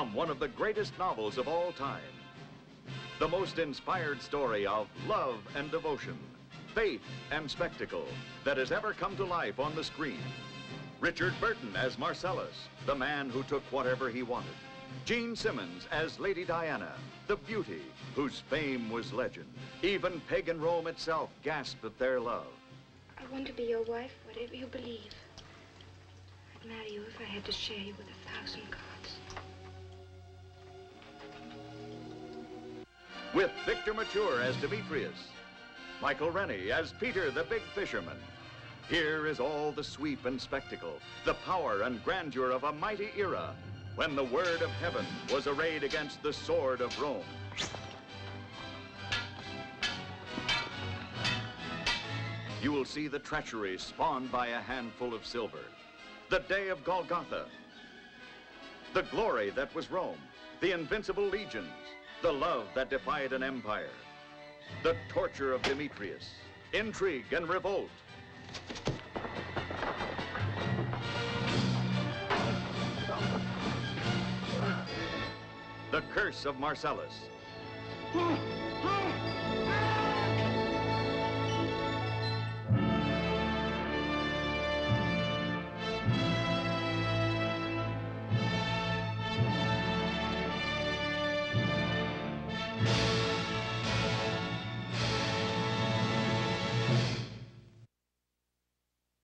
from one of the greatest novels of all time. The most inspired story of love and devotion, faith and spectacle that has ever come to life on the screen. Richard Burton as Marcellus, the man who took whatever he wanted. Jean Simmons as Lady Diana, the beauty whose fame was legend. Even pagan Rome itself gasped at their love. I want to be your wife, whatever you believe. I'd marry you if I had to share you with 1,000 gods. With Victor Mature as Demetrius, Michael Rennie as Peter the Big Fisherman. Here is all the sweep and spectacle, the power and grandeur of a mighty era when the word of heaven was arrayed against the sword of Rome. You will see the treachery spawned by a handful of silver, the day of Golgotha, the glory that was Rome, the invincible legions, the love that defied an empire, the torture of Demetrius, intrigue and revolt. The curse of Marcellus.